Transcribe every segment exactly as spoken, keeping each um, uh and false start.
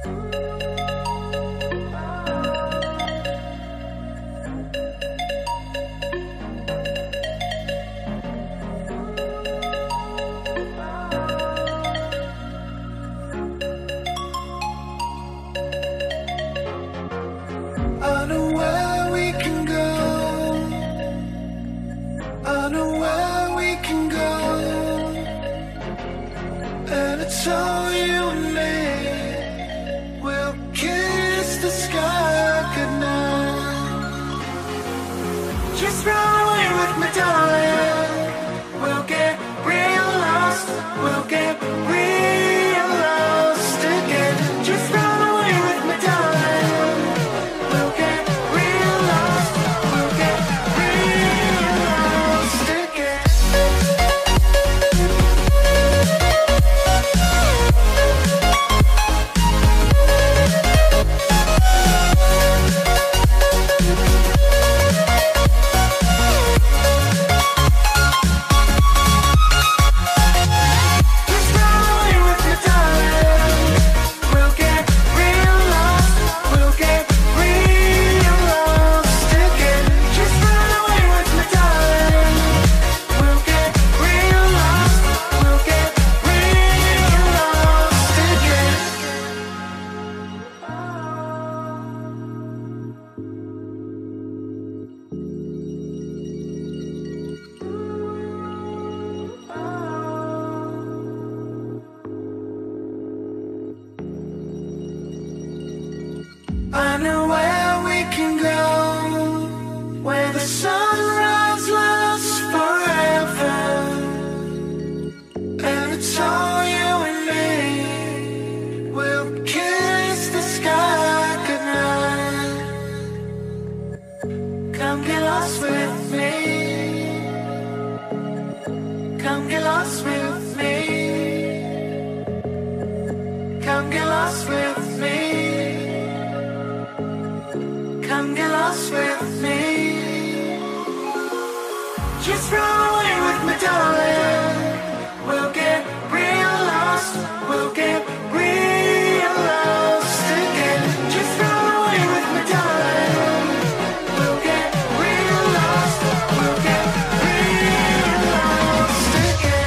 I know where we can go. I know where we can go. And it's all you and me. We'll kiss the sky goodnight. Just run away with me, darling. We'll get real lost. We'll get real lost again. Just run away with me, darling. We'll get real lost. We'll get real lost again. I know where we can go, where the sunrise lasts forever. And it's all you and me. We'll kiss the sky goodnight. Come get lost with me. Come get lost with me. Come get lost with me. Come get lost with me. Just run away with me, darling. We'll get real lost. We'll get real lost again. Just run away with me, darling. We'll get real lost. We'll get real lost again.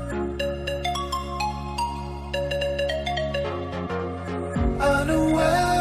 I know where